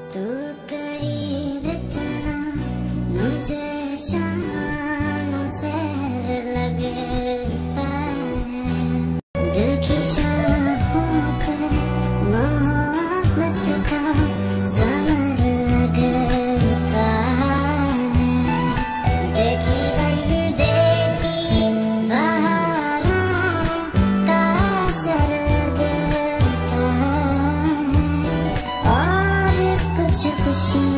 तू करीब इतना मुझे शामों से लगता है, दिल की शाखों पर मोहब्बत का समर लगता है। देखी अनदेखी बहारों का असर लगता है, और कुछ खुशी